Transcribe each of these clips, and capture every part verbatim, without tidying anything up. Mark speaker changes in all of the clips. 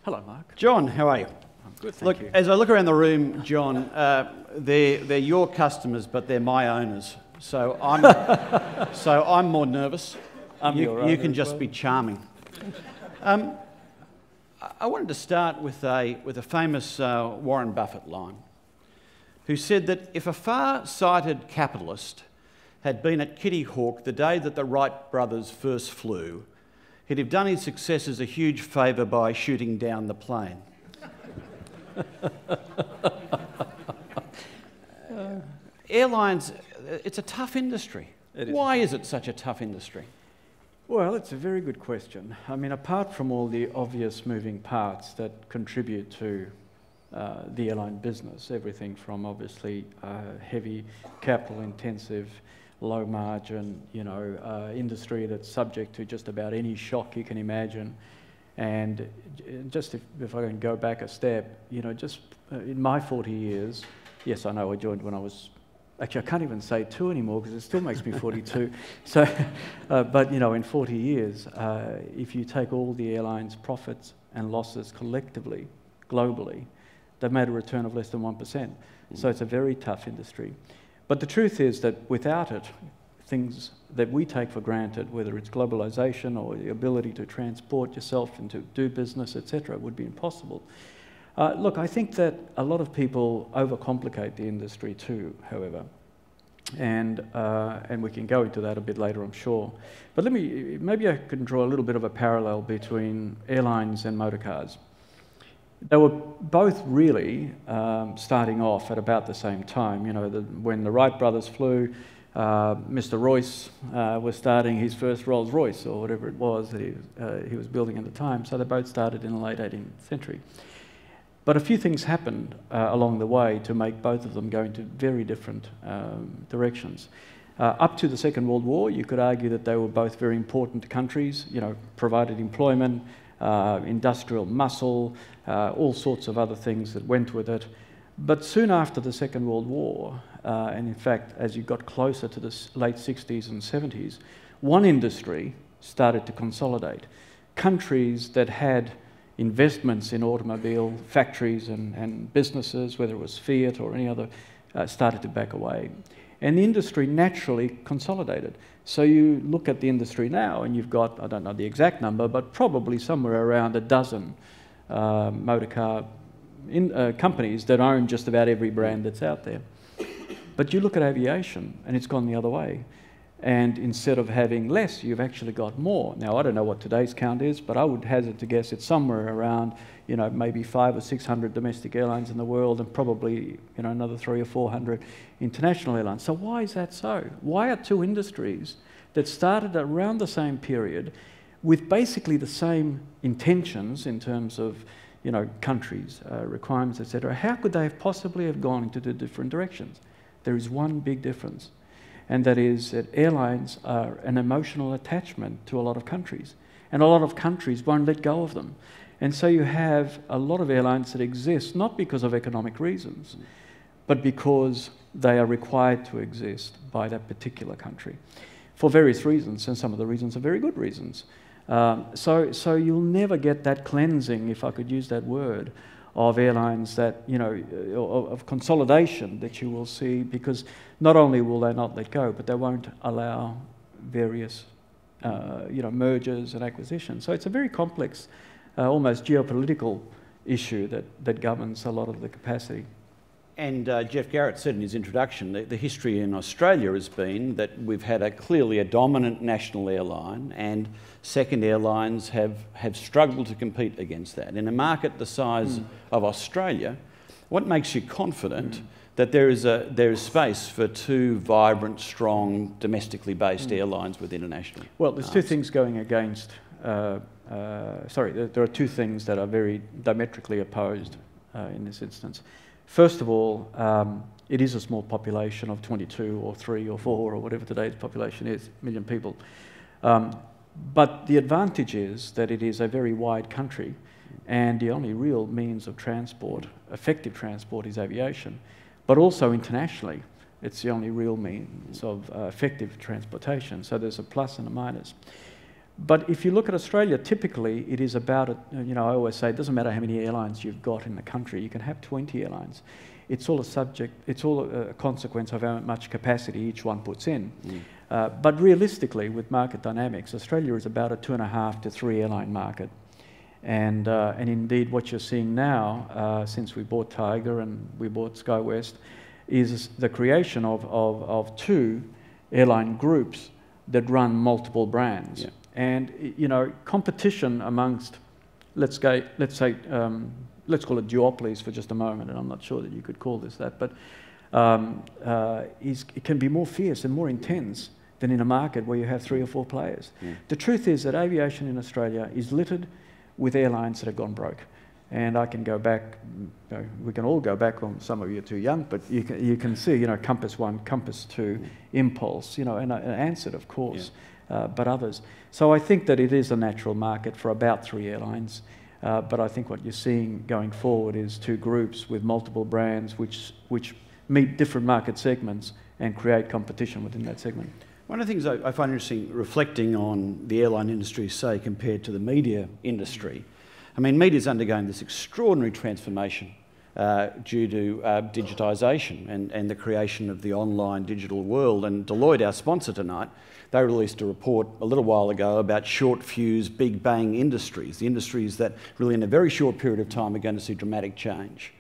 Speaker 1: Hello, Mark.
Speaker 2: John, how are you?
Speaker 1: I'm good, thank
Speaker 2: look,
Speaker 1: you.
Speaker 2: As I look around the room, John, uh, they're, they're your customers, but they're my owners. So I'm, so I'm more nervous.
Speaker 1: I'm
Speaker 2: you,
Speaker 1: your
Speaker 2: you
Speaker 1: owner
Speaker 2: can
Speaker 1: as
Speaker 2: just
Speaker 1: well.
Speaker 2: be charming. Um, I- I wanted to start with a, with a famous uh, Warren Buffett line, who said that if a far-sighted capitalist had been at Kitty Hawk the day that the Wright brothers first flew, he'd have done his successors a huge favour by shooting down the plane. uh, airlines, it's a tough industry.
Speaker 1: It is.
Speaker 2: Why is it such a tough industry?
Speaker 1: Well, it's a very good question. I mean, apart from all the obvious moving parts that contribute to uh, the airline business, everything from obviously uh, heavy capital-intensive, low margin, you know, uh, industry that's subject to just about any shock you can imagine. And just if, if I can go back a step, you know, just uh, in my forty years, yes, I know I joined when I was, actually I can't even say two anymore because it still makes me forty-two. So, uh, but you know, in forty years, uh, if you take all the airlines' profits and losses collectively, globally, they've made a return of less than one percent. Mm. So it's a very tough industry. But the truth is that without it, things that we take for granted, whether it's globalization or the ability to transport yourself and to do business, et cetera, would be impossible. Uh, look, I think that a lot of people overcomplicate the industry too, however. And, uh, and we can go into that a bit later, I'm sure. But let me, maybe I can draw a little bit of a parallel between airlines and motor cars. They were both really um, starting off at about the same time. You know, the, when the Wright brothers flew, uh, Mister Royce uh, was starting his first Rolls Royce, or whatever it was that he, uh, he was building at the time. So they both started in the late eighteenth century. But a few things happened uh, along the way to make both of them go into very different um, directions. Uh, up to the Second World War, you could argue that they were both very important countries, you know, provided employment, uh, industrial muscle, uh, all sorts of other things that went with it. But soon after the Second World War, uh, and in fact, as you got closer to the late sixties and seventies, one industry started to consolidate. Countries that had investments in automobile factories and, and businesses, whether it was Fiat or any other, uh, started to back away. And the industry naturally consolidated. So you look at the industry now and you've got, I don't know the exact number, but probably somewhere around a dozen uh, motor car in, uh, companies that own just about every brand that's out there. But you look at aviation and it's gone the other way. And instead of having less, you've actually got more. Now, I don't know what today's count is, but I would hazard to guess it's somewhere around, you know, maybe five or six hundred domestic airlines in the world, and probably, you know, another three or four hundred international airlines. So why is that so? Why are two industries that started around the same period, with basically the same intentions in terms of, you know, countries, uh, requirements, et cetera, how could they have possibly have gone into two different directions? There is one big difference. And that is that airlines are an emotional attachment to a lot of countries. And a lot of countries won't let go of them. And so you have a lot of airlines that exist not because of economic reasons, but because they are required to exist by that particular country for various reasons, and some of the reasons are very good reasons. Um, so, so you'll never get that cleansing, if I could use that word, of airlines that, you know, of consolidation that you will see, because not only will they not let go, but they won't allow various, uh, you know, mergers and acquisitions. So it's a very complex, uh, almost geopolitical issue that, that governs a lot of the capacity.
Speaker 2: And uh, Jeff Garrett said in his introduction that the history in Australia has been that we've had a clearly a dominant national airline, and second airlines have, have struggled to compete against that. In a market the size mm. of Australia, what makes you confident mm. that there is, a, there is space for two vibrant, strong, domestically based mm. airlines with international?
Speaker 1: Well, there's two things going against, uh, uh, sorry, there, there are two things that are very diametrically opposed uh, in this instance. First of all, um, it is a small population of twenty-two or three or four or whatever today's population is, million people. Um, but the advantage is that it is a very wide country, and the only real means of transport, effective transport, is aviation. But also internationally, it's the only real means of uh, effective transportation. So there's a plus and a minus. But if you look at Australia, typically it is about, a, you know, I always say it doesn't matter how many airlines you've got in the country, you can have twenty airlines. It's all a subject, it's all a consequence of how much capacity each one puts in. Mm. Uh, but realistically, with market dynamics, Australia is about a two and a half to three airline market. And, uh, and indeed what you're seeing now, uh, since we bought Tiger and we bought SkyWest, is the creation of, of, of two airline groups that run multiple brands. Yeah. And, you know, competition amongst, let's go, let's say, um, let's call it duopolies for just a moment, and I'm not sure that you could call this that, but um, uh, is, it can be more fierce and more intense than in a market where you have three or four players. Yeah. The truth is that aviation in Australia is littered with airlines that have gone broke. And I can go back, you know, we can all go back, well, some of you are too young, but you can, you can see, you know, Compass One, Compass Two, mm. Impulse, you know, and, and Ansett, of course, yeah. uh, but others. So I think that it is a natural market for about three airlines. Uh, but I think what you're seeing going forward is two groups with multiple brands which, which meet different market segments and create competition within that segment.
Speaker 2: One of the things I, I find interesting, reflecting on the airline industry, say, compared to the media industry, I mean, media's undergoing this extraordinary transformation uh, due to uh, digitisation and, and the creation of the online digital world. And Deloitte, our sponsor tonight, they released a report a little while ago about short fuse, big bang industries, the industries that really in a very short period of time are going to see dramatic change.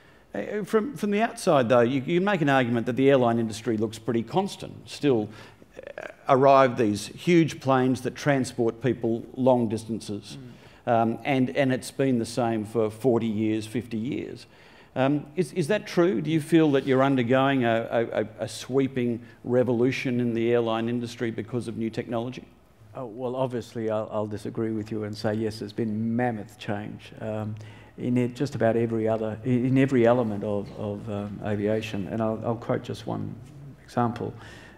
Speaker 2: Uh, from, from the outside though, you, you can make an argument that the airline industry looks pretty constant. Still uh, arrive these huge planes that transport people long distances. Mm. Um, and, and it's been the same for forty years, fifty years. Um, is, is that true? Do you feel that you're undergoing a, a, a sweeping revolution in the airline industry because of new technology?
Speaker 1: Oh, well, obviously, I'll, I'll disagree with you and say, yes, there's been mammoth change um, in it, just about every other, in every element of, of um, aviation. And I'll, I'll quote just one example.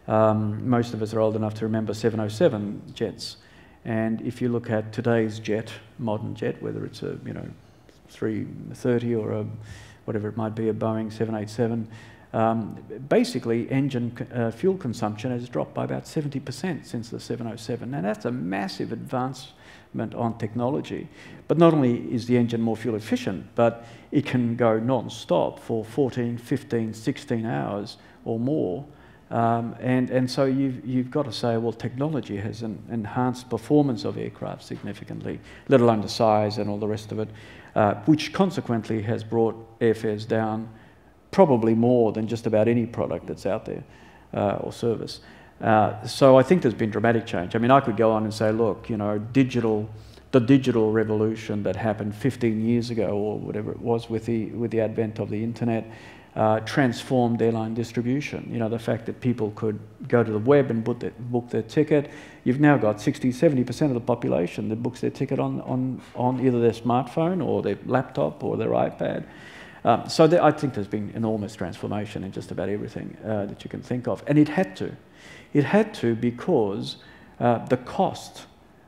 Speaker 1: Um, most of us are old enough to remember seven oh seven jets. And if you look at today's jet, modern jet, whether it's a, you know, three thirty or a, whatever it might be, a Boeing seven eighty-seven, um, basically engine uh, fuel consumption has dropped by about seventy percent since the seven oh seven. And that's a massive advancement on technology. But not only is the engine more fuel efficient, but it can go non-stop for fourteen, fifteen, sixteen hours or more. Um, and, and so you've, you've got to say, well, technology has an enhanced performance of aircraft significantly, let alone the size and all the rest of it, uh, which consequently has brought airfares down probably more than just about any product that's out there uh, or service. Uh, so I think there's been dramatic change. I mean, I could go on and say, look, you know, digital, the digital revolution that happened fifteen years ago or whatever it was with the, with the advent of the internet, Uh, transformed airline distribution. You know, the fact that people could go to the web and book their, book their ticket. You've now got sixty, seventy percent of the population that books their ticket on, on, on either their smartphone or their laptop or their iPad. Um, so there, I think there's been enormous transformation in just about everything uh, that you can think of. And it had to. It had to because uh, the cost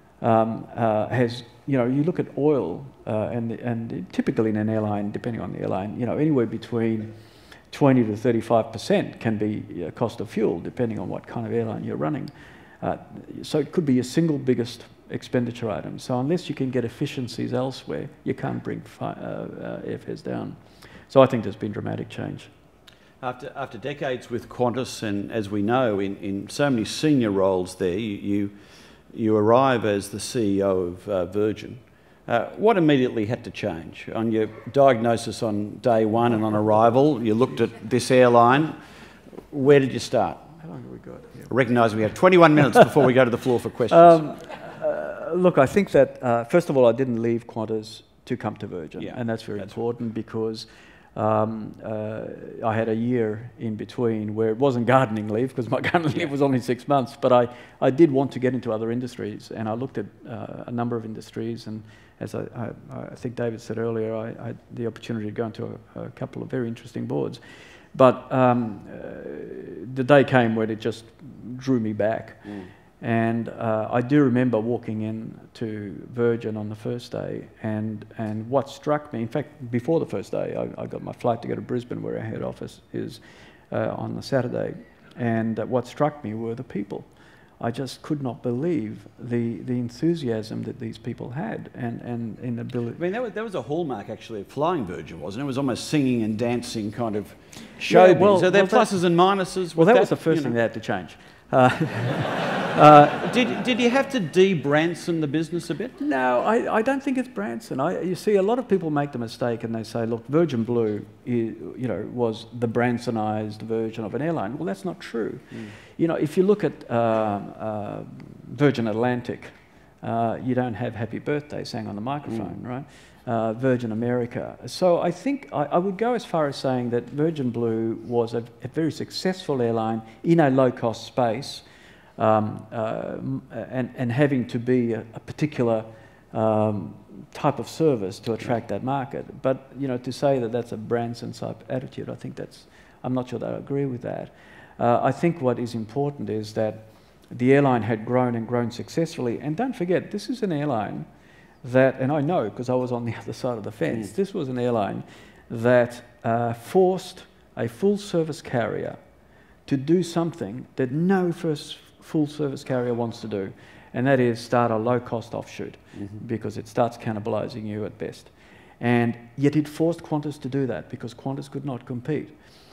Speaker 1: um, uh, has, you know, you look at oil uh, and, and typically in an airline, depending on the airline, you know, anywhere between twenty to thirty-five percent can be a cost of fuel, depending on what kind of airline you're running. Uh, so it could be your single biggest expenditure item. So unless you can get efficiencies elsewhere, you can't bring fi uh, uh, airfares down. So I think there's been dramatic change.
Speaker 2: After, after decades with Qantas, and as we know, in, in so many senior roles there, you, you, you arrive as the C E O of uh, Virgin. Uh, what immediately had to change? On your diagnosis on day one and on arrival, you looked at this airline. Where did you start?
Speaker 1: How long have we got? Yeah.
Speaker 2: Recognise we have twenty-one minutes before we go to the floor for questions. Um,
Speaker 1: uh, look, I think that, uh, first of all, I didn't leave Qantas to come to Virgin. Yeah, and that's very that's important right. because um, uh, I had a year in between where it wasn't gardening leave, because my gardening leave was only six months, but I, I did want to get into other industries, and I looked at uh, a number of industries, and as I, I, I think David said earlier, I, I had the opportunity to go into a, a couple of very interesting boards. But um, uh, the day came when it just drew me back. Mm. And uh, I do remember walking in to Virgin on the first day, and, and what struck me, in fact, before the first day, I, I got my flight to go to Brisbane, where our head office is, uh, on the Saturday, and uh, what struck me were the people. I just could not believe the, the enthusiasm that these people had and, and in ability.
Speaker 2: I mean, that was, that was a hallmark, actually, of Flying Virgin, wasn't it? It was almost singing and dancing kind of showbiz. Yeah, well, so there are well, pluses and minuses.
Speaker 1: Well, that,
Speaker 2: that
Speaker 1: was the first
Speaker 2: you know.
Speaker 1: thing they had to change. Uh,
Speaker 2: uh, did, did you have to de-Branson the business a bit?
Speaker 1: No, I, I don't think it's Branson. I, you see, a lot of people make the mistake and they say, look, Virgin Blue is, you know, was the Bransonised version of an airline. Well, that's not true. Mm. You know, if you look at uh, uh, Virgin Atlantic, uh, you don't have Happy Birthday sang on the microphone, mm. right? Uh, Virgin America. So I think I, I would go as far as saying that Virgin Blue was a, a very successful airline in a low-cost space, um, uh, and, and having to be a, a particular um, type of service to attract that market. But you know, to say that that's a Branson type attitude, I think that's, I'm not sure that I agree with that. Uh, I think what is important is that the airline had grown and grown successfully. And don't forget, this is an airline that, and I know because I was on the other side of the fence, mm. this was an airline that uh, forced a full service carrier to do something that no first full service carrier wants to do, and that is start a low cost offshoot, mm-hmm. because it starts cannibalizing you at best. And yet it forced Qantas to do that because Qantas could not compete.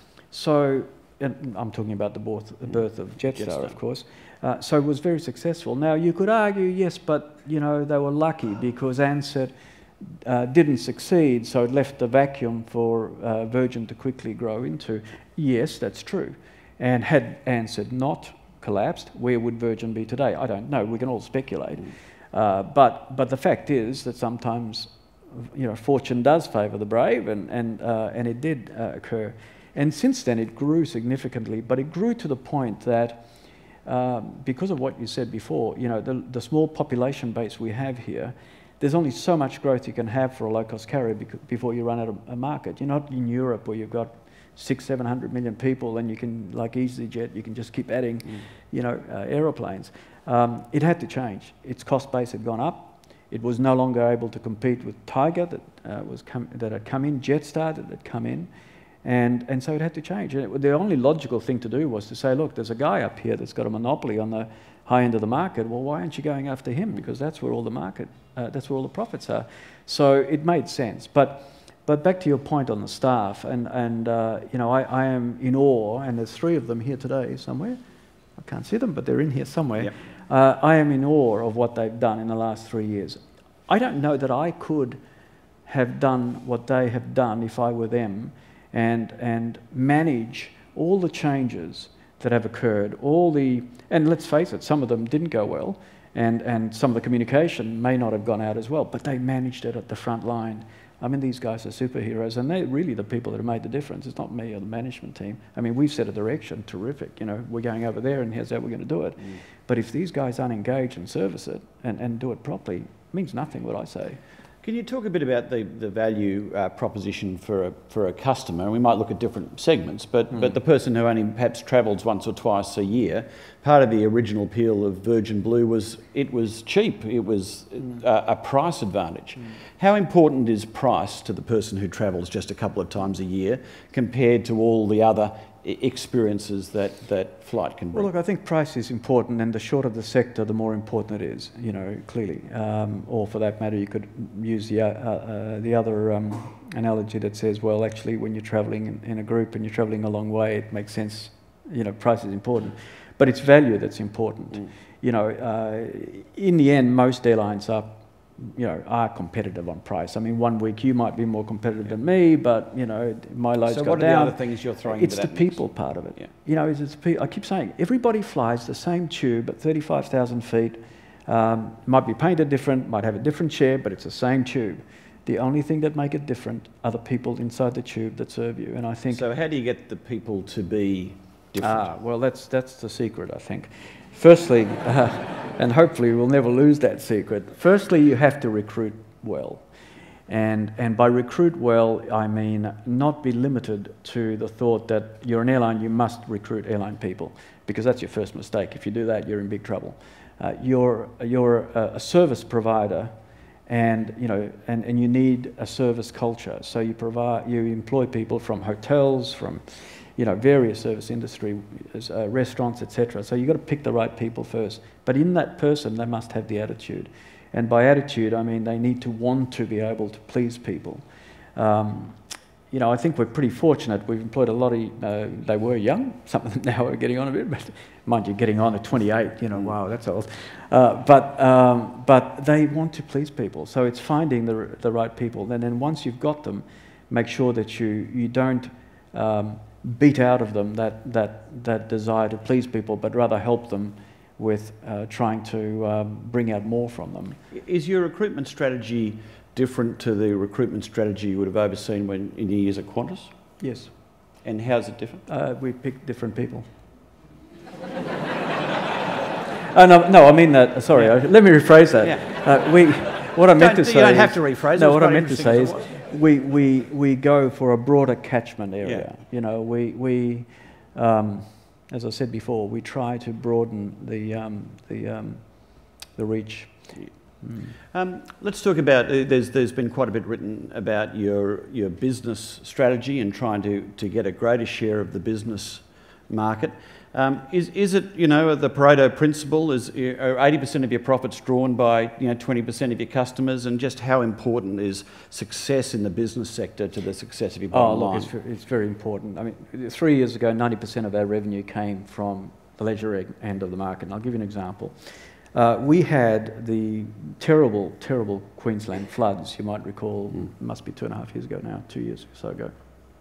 Speaker 1: So, and I'm talking about the birth, the birth of Jetstar, Jetstar, of course. Uh, so it was very successful. Now you could argue, yes, but you know they were lucky because Ansett uh, didn't succeed, so it left a vacuum for uh, Virgin to quickly grow into. Yes, that's true. And had Ansett not collapsed, where would Virgin be today? I don't know. We can all speculate. Mm. Uh, but but the fact is that sometimes, you know, fortune does favour the brave, and and uh, and it did uh, occur. And since then, it grew significantly. But it grew to the point that. Um, because of what you said before, you know, the, the small population base we have here, there's only so much growth you can have for a low-cost carrier before you run out of a market. You're not in Europe where you've got six, seven hundred million people, and you can, like EasyJet, you can just keep adding, mm. you know, uh, aeroplanes. Um, it had to change. Its cost base had gone up. It was no longer able to compete with Tiger that uh, was come, that had come in, Jetstar that had come in. And, and so it had to change. And it, the only logical thing to do was to say, look, there's a guy up here that's got a monopoly on the high end of the market. Well, why aren't you going after him? Because that's where all the market, uh, that's where all the profits are. So it made sense. But, but back to your point on the staff, and, and uh, you know, I, I am in awe, and there's three of them here today somewhere. I can't see them, but they're in here somewhere. Yep. Uh, I am in awe of what they've done in the last three years. I don't know that I could have done what they have done if I were them, and and manage all the changes that have occurred, all the, and let's face it, some of them didn't go well, and, and some of the communication may not have gone out as well, but they managed it at the front line. I mean, these guys are superheroes, and they're really the people that have made the difference. It's not me or the management team. I mean, we've set a direction, terrific, you know, we're going over there and here's how we're going to do it. Mm. But if these guys aren't engaged and service it and, and do it properly, it means nothing, what I say.
Speaker 2: Can you talk a bit about the, the value uh, proposition for a, for a customer? We might look at different segments, but, mm. but the person who only perhaps travels once or twice a year, part of the original appeal of Virgin Blue was it was cheap, it was mm. a, a price advantage. Mm. How important is price to the person who travels just a couple of times a year compared to all the other experiences that, that flight can bring?
Speaker 1: Well, look, I think price is important, and the shorter the sector, the more important it is, you know, clearly. Um, or for that matter, you could use the, uh, uh, the other um, analogy that says, well, actually, when you're travelling in, in a group and you're travelling a long way, it makes sense, you know, price is important. But it's value that's important. Mm. You know, uh, in the end, most airlines are you know, are competitive on price. I mean, one week you might be more competitive yeah. than me, but, you know, my loads go down. So what are
Speaker 2: down. the other things you're throwing
Speaker 1: It's
Speaker 2: into
Speaker 1: the
Speaker 2: that
Speaker 1: people
Speaker 2: mix?
Speaker 1: part of it.
Speaker 2: Yeah.
Speaker 1: You know, it's, it's, I keep saying, everybody flies the same tube at thirty-five thousand feet. Um, might be painted different, might have a different chair, but it's the same tube. The only thing that make it different are the people inside the tube that serve you. And I think...
Speaker 2: So how do you get the people to be different?
Speaker 1: Ah, well, that's, that's the secret, I think. Firstly, uh, and hopefully we'll never lose that secret, firstly, you have to recruit well. And, and by recruit well, I mean not be limited to the thought that you're an airline, you must recruit airline people, because that's your first mistake. If you do that, you're in big trouble. Uh, you're you're a, a service provider, and you know, and, and you need a service culture. So you provide, you employ people from hotels, from, you know, various service industry, uh, restaurants, et cetera. So you've got to pick the right people first. But in that person, they must have the attitude. And by attitude, I mean they need to want to be able to please people. Um, you know, I think we're pretty fortunate. We've employed a lot of, uh, they were young, some of them now are getting on a bit, but mind you, getting on at twenty-eight, you know, wow, that's old. Uh, but, um, but they want to please people. So it's finding the, the right people. And then once you've got them, make sure that you, you don't um, beat out of them that, that, that desire to please people, but rather help them with uh, trying to um, bring out more from them.
Speaker 2: Is your recruitment strategy different to the recruitment strategy you would have overseen when in your years at Qantas?
Speaker 1: Yes.
Speaker 2: And how's it different?
Speaker 1: Uh, we pick different people. Oh, no, no, I mean that, sorry, yeah. Let me rephrase that. Yeah. Uh, we, what I meant
Speaker 2: don't,
Speaker 1: to say
Speaker 2: You don't
Speaker 1: is,
Speaker 2: have to rephrase it.
Speaker 1: No, what I meant to say is we, we, we go for a broader catchment area. Yeah. You know, we, we um, as I said before, we try to broaden the, um, the, um, the reach. Mm.
Speaker 2: Um, let's talk about, uh, there's, there's been quite a bit written about your, your business strategy and trying to, to get a greater share of the business market. Um, is, is it, you know, the Pareto principle, is are eighty percent of your profits drawn by, you know, twenty percent of your customers, and just how important is success in the business sector to the success of your bottom
Speaker 1: line?
Speaker 2: Oh,
Speaker 1: look, it's, it's very important. I mean, three years ago, ninety percent of our revenue came from the leisure end of the market, and I'll give you an example. Uh, we had the terrible, terrible Queensland floods, you might recall, mm. it must be two and a half years ago now, two years or so ago.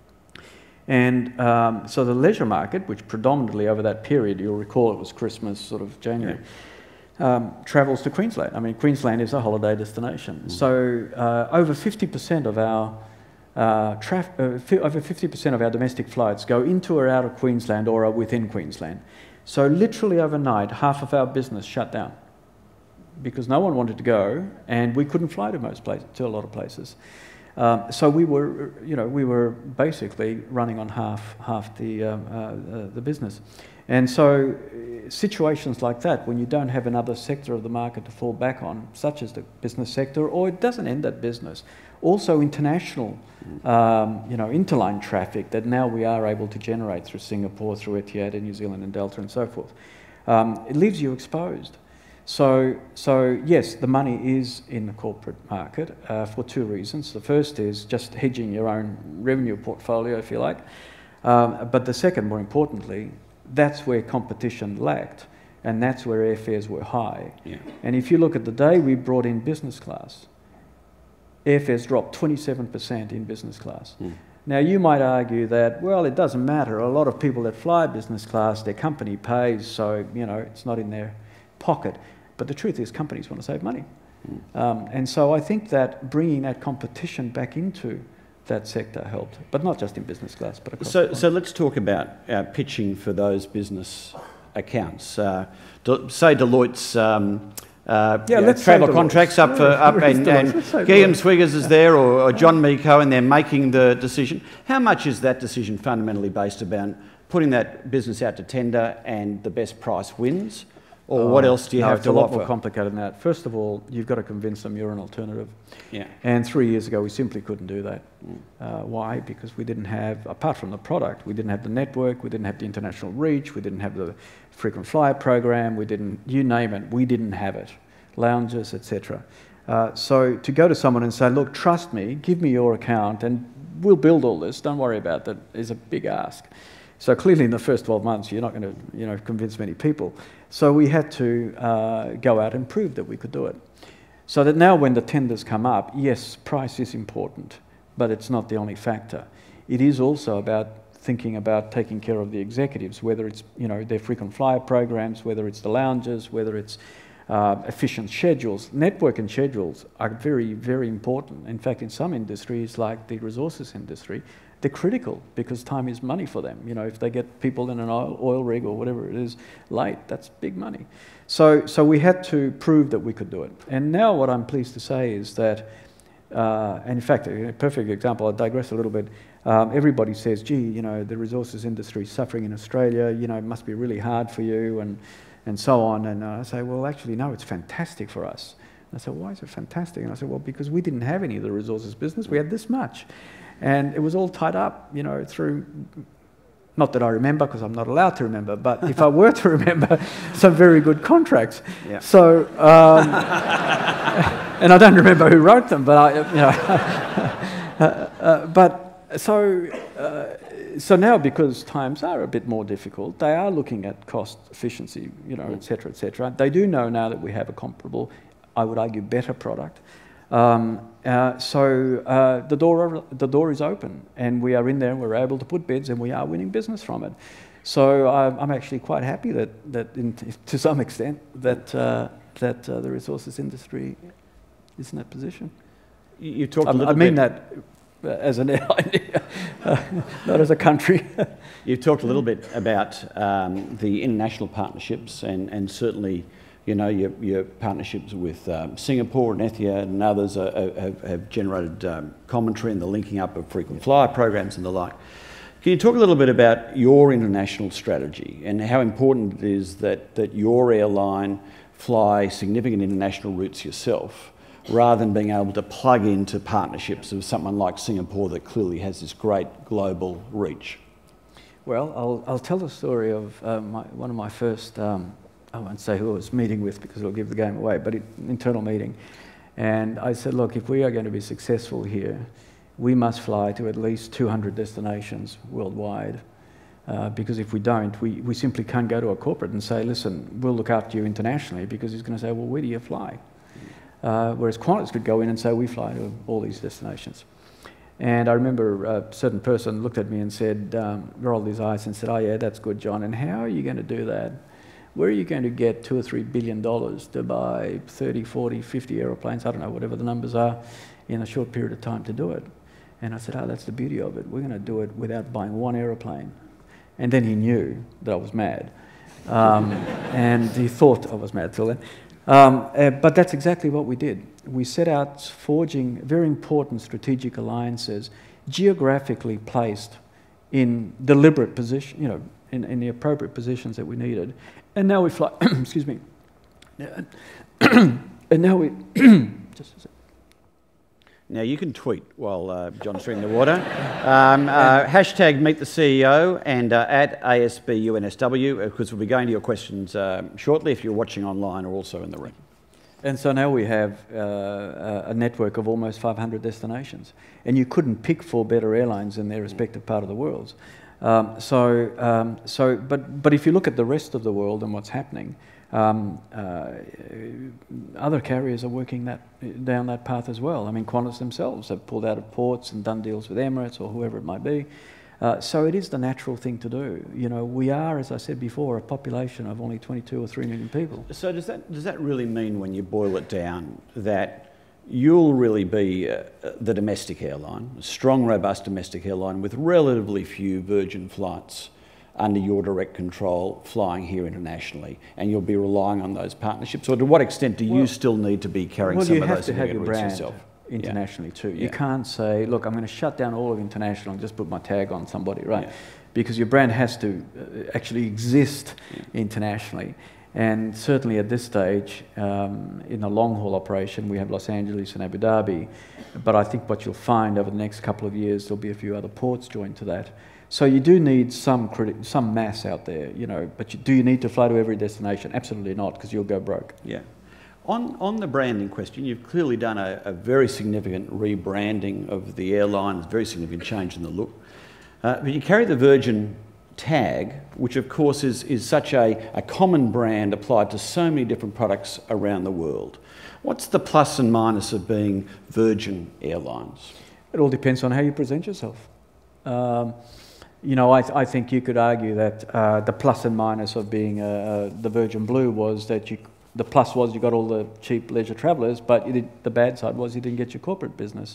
Speaker 1: And um, so the leisure market, which predominantly over that period, you'll recall it was Christmas, sort of January, yeah. um, travels to Queensland. I mean, Queensland is a holiday destination. Mm. So uh, over fifty percent of our uh, traf uh, over fifty percent of our domestic flights go into or out of Queensland or are within Queensland. So literally overnight, half of our business shut down because no one wanted to go, and we couldn't fly to most places, to a lot of places. Um, so we were, you know, we were basically running on half, half the, um, uh, uh, the business. And so uh, situations like that, when you don't have another sector of the market to fall back on, such as the business sector, or it doesn't end at business, also international, um, you know, interline traffic that now we are able to generate through Singapore, through Etihad, New Zealand and Delta and so forth. Um, it leaves you exposed. So, so yes, the money is in the corporate market uh, for two reasons. The first is just hedging your own revenue portfolio, if you like. Um, but the second, more importantly, that's where competition lacked, and that's where airfares were high. Yeah. And if you look at the day we brought in business class, airfares dropped twenty-seven percent in business class. Mm. Now, you might argue that, well, it doesn't matter. A lot of people that fly business class, their company pays, so, you know, it's not in their pocket. But the truth is companies want to save money. Mm. Um, and so I think that bringing that competition back into that sector helped, but not just in business class, but across
Speaker 2: so, so let's talk about uh, pitching for those business accounts. Uh, De say Deloitte's um, uh,
Speaker 1: yeah,
Speaker 2: yeah,
Speaker 1: let's
Speaker 2: travel contracts up for up, and, and Guillaume Swiggers is there, or, or John Miko, and they're making the decision. How much is that decision fundamentally based about putting that business out to tender and the best price wins? Or what else do you
Speaker 1: no,
Speaker 2: have
Speaker 1: it's
Speaker 2: to
Speaker 1: a lot
Speaker 2: offer?
Speaker 1: more complicated than that. First of all, you've got to convince them you're an alternative.
Speaker 2: Yeah.
Speaker 1: And three years ago, we simply couldn't do that. Mm. Uh, why? Because we didn't have, apart from the product, we didn't have the network, we didn't have the international reach, we didn't have the frequent flyer program, we didn't, you name it, we didn't have it. Lounges, et cetera. Uh, so to go to someone and say, look, trust me, give me your account, and we'll build all this, don't worry about that, is a big ask. So clearly in the first twelve months, you're not going to, you know, convince many people. So we had to uh, go out and prove that we could do it. So that now when the tenders come up, yes, price is important, but it's not the only factor. It is also about thinking about taking care of the executives, whether it's, you know, their frequent flyer programs, whether it's the lounges, whether it's uh, efficient schedules. Network and schedules are very, very important. In fact, in some industries, like the resources industry, they're critical because time is money for them. You know, if they get people in an oil, oil rig or whatever it is late, that's big money. So, so we had to prove that we could do it. And now what I'm pleased to say is that, uh, and in fact, a perfect example, I'll digress a little bit. Um, everybody says, gee, you know, the resources industry is suffering in Australia, you know, it must be really hard for you, and, and so on. And uh, I say, well, actually, no, it's fantastic for us. And I said, why is it fantastic? And I said, well, because we didn't have any of the resources business, we had this much. And it was all tied up, you know, through not that I remember because I'm not allowed to remember, but if I were to remember, some very good contracts.
Speaker 2: Yeah.
Speaker 1: So, um, and I don't remember who wrote them, but I, you know, uh, uh, but so, uh, so now because times are a bit more difficult, they are looking at cost efficiency, you know, et cetera, et cetera. They do know now that we have a comparable, I would argue, better product. Um, uh, so uh, the door the door is open, and we are in there. And we're able to put bids, and we are winning business from it. So uh, I'm actually quite happy that that in, to some extent that uh, that uh, the resources industry is in that position.
Speaker 2: You, you talked a
Speaker 1: I,
Speaker 2: little
Speaker 1: I mean
Speaker 2: bit
Speaker 1: that as an airline, uh, not as a country.
Speaker 2: You've talked a little bit about um, the international partnerships, and and certainly, you know, your, your partnerships with um, Singapore and Etihad and others are, are, have, have generated um, commentary and the linking up of frequent flyer programs and the like. Can you talk a little bit about your international strategy and how important it is that, that your airline fly significant international routes yourself, rather than being able to plug into partnerships with someone like Singapore that clearly has this great global reach?
Speaker 1: Well, I'll, I'll tell the story of uh, my, one of my first um, I won't say who I was meeting with because it'll give the game away, but an internal meeting. And I said, look, if we are going to be successful here, we must fly to at least two hundred destinations worldwide. Uh, because if we don't, we, we simply can't go to a corporate and say, listen, we'll look after you internationally, because he's going to say, well, where do you fly? Uh, whereas Qantas could go in and say, we fly to all these destinations. And I remember a certain person looked at me and said, um, rolled his eyes and said, oh yeah, that's good, John, and how are you going to do that? Where are you going to get two or three billion dollars to buy thirty, forty, fifty aeroplanes, I don't know, whatever the numbers are, in a short period of time to do it? And I said, oh, that's the beauty of it. We're going to do it without buying one aeroplane. And then he knew that I was mad. Um, and he thought I was mad till then. Um, uh, but that's exactly what we did. We set out forging very important strategic alliances, geographically placed in deliberate position, you know, in, in the appropriate positions that we needed. And now we fly, excuse me, and now we, just a sec.
Speaker 2: Now you can tweet while uh, John's drinking the water. Um, uh, hashtag meet the C E O and uh, at A S B U N S W, because we'll be going to your questions uh, shortly if you're watching online or also in the room.
Speaker 1: And so now we have uh, a network of almost five hundred destinations, and you couldn't pick four better airlines in their respective part of the world. Um, so, um, so, but, but if you look at the rest of the world and what's happening, um, uh, other carriers are working that down that path as well. I mean, Qantas themselves have pulled out of ports and done deals with Emirates or whoever it might be. Uh, so it is the natural thing to do. You know, we are, as I said before, a population of only twenty-two or three million people.
Speaker 2: So does that does that really mean, when you boil it down, that you'll really be uh, the domestic airline, a strong, robust domestic airline with relatively few Virgin flights under your direct control flying here internationally, and you'll be relying on those partnerships? Or to what extent do you
Speaker 1: well,
Speaker 2: still need to be carrying
Speaker 1: well,
Speaker 2: some of those
Speaker 1: significant routes yourself? Well, you have to have your brand
Speaker 2: yourself?
Speaker 1: internationally too.
Speaker 2: Yeah.
Speaker 1: You can't say, look, I'm going to shut down all of international and just put my tag on somebody, right?
Speaker 2: Yeah.
Speaker 1: Because your brand has to uh, actually exist yeah. internationally. And certainly at this stage, um, in a long-haul operation, we have Los Angeles and Abu Dhabi. But I think what you'll find over the next couple of years, there'll be a few other ports joined to that. So you do need some criti- some mass out there, you know. But you, do you need to fly to every destination? Absolutely not, because you'll go broke.
Speaker 2: Yeah. On, on the branding question, you've clearly done a, a very significant rebranding of the airline, a very significant change in the look. Uh, but you carry the Virgin tag, which of course is, is such a, a common brand applied to so many different products around the world. What's the plus and minus of being Virgin Airlines?
Speaker 1: It all depends on how you present yourself. Um, you know, I, th I think you could argue that uh, the plus and minus of being uh, uh, the Virgin Blue was that you, the plus was you got all the cheap leisure travellers, but you did, the bad side was you didn't get your corporate business.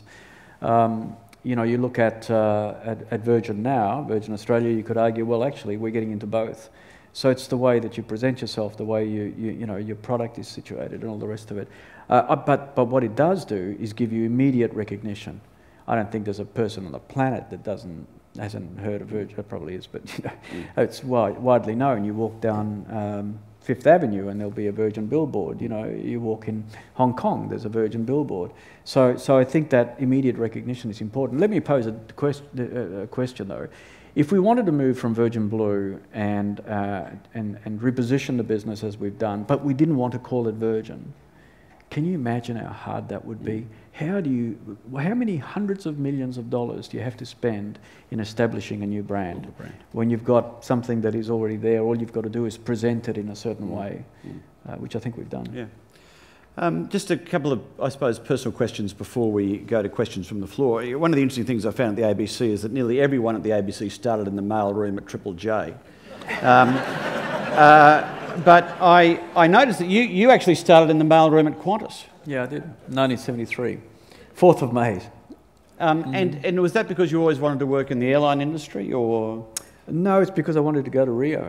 Speaker 1: Um, You know, you look at, uh, at, at Virgin now, Virgin Australia, you could argue, well, actually, we're getting into both. So it's the way that you present yourself, the way you, you, you know, your product is situated and all the rest of it. Uh, but, but what it does do is give you immediate recognition. I don't think there's a person on the planet that doesn't, hasn't heard of Virgin. It probably is, but you know, mm. it's wide, widely known. You walk down um, Fifth Avenue and there'll be a Virgin billboard. You know, you walk in Hong Kong, there's a Virgin billboard. So, so I think that immediate recognition is important. Let me pose a, quest, a question though. If we wanted to move from Virgin Blue and, uh, and, and reposition the business as we've done, but we didn't want to call it Virgin, can you imagine how hard that would be? How do you, how many hundreds of millions of dollars do you have to spend in establishing a new brand, brand. when you've got something that is already there? All you've got to do is present it in a certain mm. way, mm. Uh, which I think we've done.
Speaker 2: Yeah. Um, just a couple of, I suppose, personal questions before we go to questions from the floor. One of the interesting things I found at the A B C is that nearly everyone at the A B C started in the mail room at Triple J. Um, uh, but I, I noticed that you, you actually started in the mail room at Qantas.
Speaker 1: Yeah, I did. nineteen seventy-three. fourth of May.
Speaker 2: Um, mm. and, and was that because you always wanted to work in the airline industry, or...?
Speaker 1: No, it's because I wanted to go to Rio.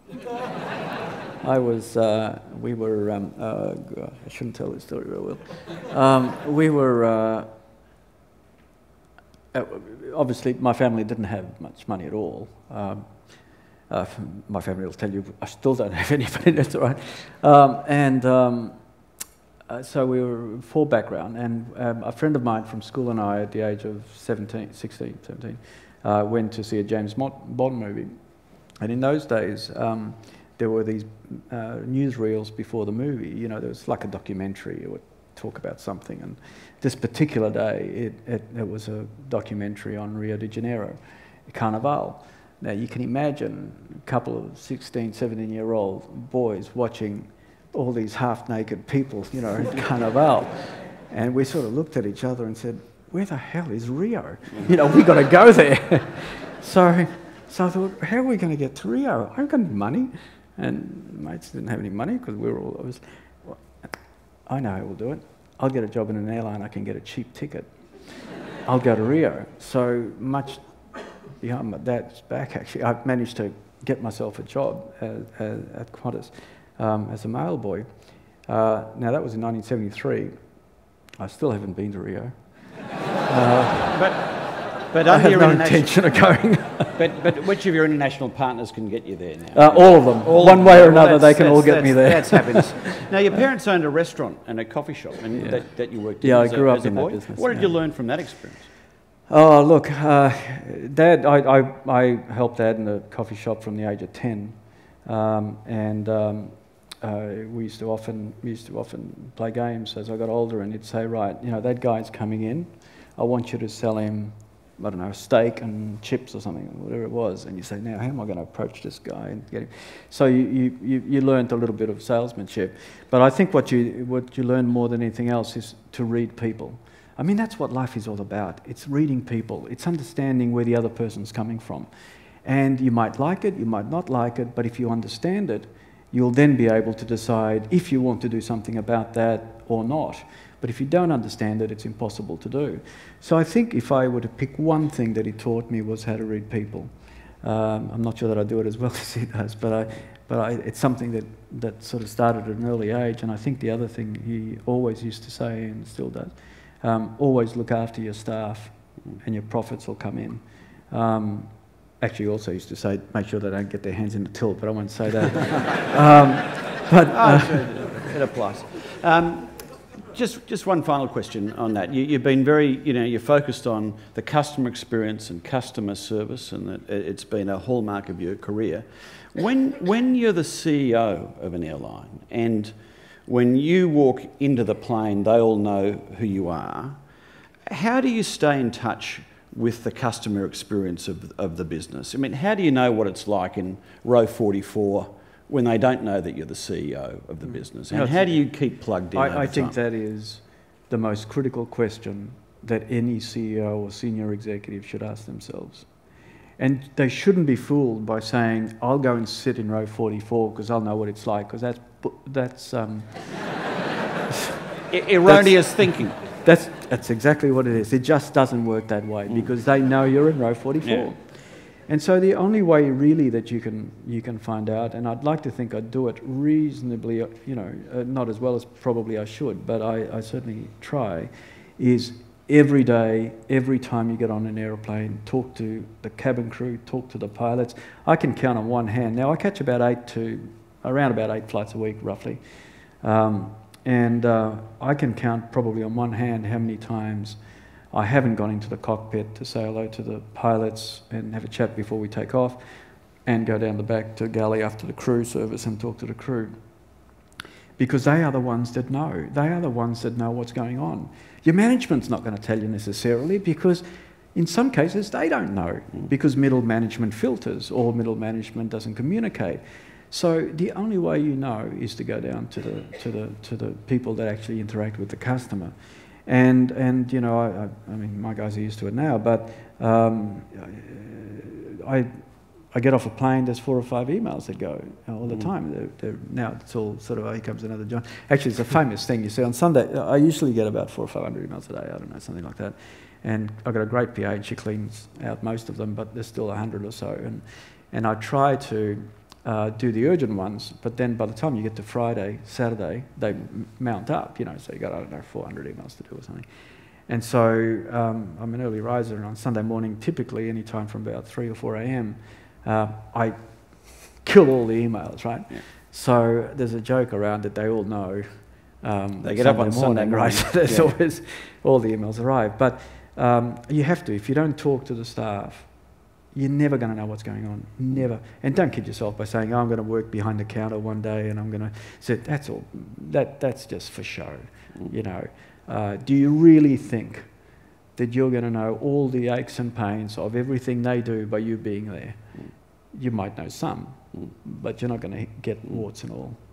Speaker 1: I was, uh, we were, um, uh, I shouldn't tell this story real well. Um, we were, uh, uh, obviously my family didn't have much money at all. Um, uh, my family will tell you I still don't have any, but that's all right. Um, and um, uh, so we were full background, and um, a friend of mine from school and I at the age of seventeen, sixteen, seventeen, uh, went to see a James Bond movie. And in those days, um, there were these uh, newsreels before the movie. You know, there was like a documentary. It would talk about something. And this particular day, it, it, it was a documentary on Rio de Janeiro, Carnival. Now, you can imagine a couple of sixteen, seventeen-year-old boys watching all these half-naked people, you know, at Carnival. And we sort of looked at each other and said, where the hell is Rio? You know, we've got to go there. so, so I thought, how are we going to get to Rio? I haven't got any money. And mates didn't have any money because we were all, I was, well, I know how we'll do it. I'll get a job in an airline, I can get a cheap ticket. I'll go to Rio. So much behind my dad's back, actually, I managed to get myself a job at, at, at Qantas um, as a mail boy. Uh, now that was in nineteen seventy-three. I still haven't been to Rio. Uh,
Speaker 2: but but
Speaker 1: I have no intention of going.
Speaker 2: but but which of your international partners can get you there now?
Speaker 1: Uh, all of them.
Speaker 2: All
Speaker 1: One
Speaker 2: of
Speaker 1: way
Speaker 2: them.
Speaker 1: or another,
Speaker 2: Well,
Speaker 1: they can all get me there.
Speaker 2: That's happiness. Now, your parents owned a restaurant and a coffee shop, and
Speaker 1: Yeah.
Speaker 2: that, that you worked in.
Speaker 1: Yeah, I
Speaker 2: as a,
Speaker 1: grew up
Speaker 2: as a
Speaker 1: in that
Speaker 2: boy.
Speaker 1: business,
Speaker 2: What did
Speaker 1: yeah.
Speaker 2: you learn from that experience?
Speaker 1: Oh, look, uh, Dad, I, I, I helped Dad in the coffee shop from the age of ten, um, and um, uh, we used to often we used to often play games as I got older, and he'd say, right, you know, that guy's coming in, I want you to sell him, I don't know, steak and chips or something, whatever it was, and you say, now how am I going to approach this guy and get him? So you you, you, you learned a little bit of salesmanship, but I think what you what you learn more than anything else is to read people. I mean, that's what life is all about. It's reading people. It's understanding where the other person's coming from. And you might like it, you might not like it, but if you understand it, you'll then be able to decide if you want to do something about that or not. But if you don't understand it, it's impossible to do. So I think if I were to pick one thing that he taught me was how to read people. Um, I'm not sure that I do it as well as he does, but, I, but I, it's something that, that sort of started at an early age. And I think the other thing he always used to say, and still does, Um, always look after your staff and your profits will come in. Um, actually, he also used to say, make sure they don't get their hands in the till, but I won't say that. um, but uh,
Speaker 2: oh, it applies. Um, just, just one final question on that. You, you've been very, you know, you're focused on the customer experience and customer service, and that it's been a hallmark of your career. When, when you're the C E O of an airline, and when you walk into the plane, they all know who you are. How do you stay in touch with the customer experience of, of the business? I mean, how do you know what it's like in row forty-four when they don't know that you're the C E O of the business? And
Speaker 1: No,
Speaker 2: how do you keep plugged in?
Speaker 1: I, I think
Speaker 2: time?
Speaker 1: that is the most critical question that any C E O or senior executive should ask themselves. And they shouldn't be fooled by saying, I'll go and sit in row forty-four because I'll know what it's like, because that's, that's um,
Speaker 2: erroneous
Speaker 1: that's,
Speaker 2: thinking.
Speaker 1: That's, that's exactly what it is. It just doesn't work that way mm. because they know you're in row forty-four.
Speaker 2: Yeah.
Speaker 1: And so the only way really that you can, you can find out, and I'd like to think I do it reasonably, you know, uh, not as well as probably I should, but I, I certainly try, is every day, every time you get on an aeroplane, talk to the cabin crew, talk to the pilots. I can count on one hand. Now, I catch about eight to, around about eight flights a week, roughly. Um, and uh, I can count probably on one hand how many times I haven't gone into the cockpit to say hello to the pilots and have a chat before we take off and go down the back to galley after the crew service and talk to the crew. Because they are the ones that know. They are the ones that know what's going on. Your management's not going to tell you necessarily, because in some cases they don't know, because middle management filters or middle management doesn't communicate. So the only way you know is to go down to the to the to the people that actually interact with the customer. And, and you know, I, I, I mean, my guys are used to it now, but um, I, I get off a plane, there's four or five emails that go all the time. They're, they're, now it's all sort of, oh, here comes another John. Actually, it's a famous thing. You see, on Sunday, I usually get about four or five hundred emails a day, I don't know, something like that. And I've got a great P A, and she cleans out most of them, but there's still a hundred or so. And, and I try to Uh, do the urgent ones, but then by the time you get to Friday, Saturday, they m mount up, you know, so you got, I don't know, four hundred emails to do or something. And so um, I'm an early riser, and on Sunday morning, typically any time from about three or four A M, uh, I kill all the emails, right? Yeah. So there's a joke around that they all know. Um,
Speaker 2: they get
Speaker 1: Sunday
Speaker 2: up on
Speaker 1: morning,
Speaker 2: Sunday morning,
Speaker 1: right? So there's
Speaker 2: yeah.
Speaker 1: always, all the emails arrive. But um, you have to, if you don't talk to the staff, you're never going to know what's going on, never. And don't kid yourself by saying, oh, I'm going to work behind the counter one day and I'm going to say, that's all, that, that's just for show, mm. you know. Uh, do you really think that you're going to know all the aches and pains of everything they do by you being there? Mm. You might know some, mm. but you're not going to get warts and all.